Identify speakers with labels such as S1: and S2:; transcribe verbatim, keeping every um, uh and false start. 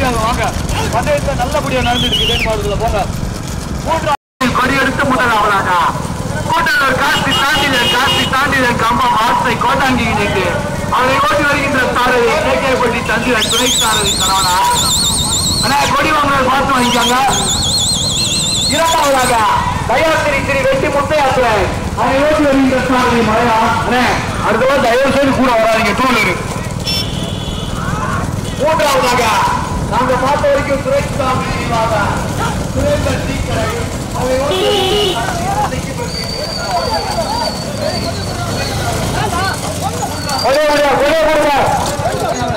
S1: உறுதியாக வாங்க. பந்தயத்தை நல்லபடியா நடந்துட்டு இருக்கு மாவட்டத்தில் போங்க. மூன்றாவது கொடி எடுத்து முதலாவதாக கூட்டலூர் காசி தாண்டிதன் காசி தாண்டிதன் கம்பம் ஆசை கோட்டாங்கி இணைந்து அவரை ஓட்டி வருகின்ற சாரதி கேகேபட்டி சந்திரன் துணை சாரதி சரவணா. ஆனா கொடி வாங்குறது பார்த்து வாங்கிக்காங்க. இரண்டாவதாக தயாசிரி திரு வெட்டி முத்தையாசுவன் அதை ஓட்டி வருகின்ற சாரதி மழையா. அடுத்த தயவு செய்து கூட வராதிங்க டூ வீலர். மூன்றாவதாக நாங்க பார்த்த வரைக்கும் சுரேஷ்சாமி சுரேந்தர் டீக்கரை அதை ஓட்டி ஒரே ஒரே ஒரே ஒரே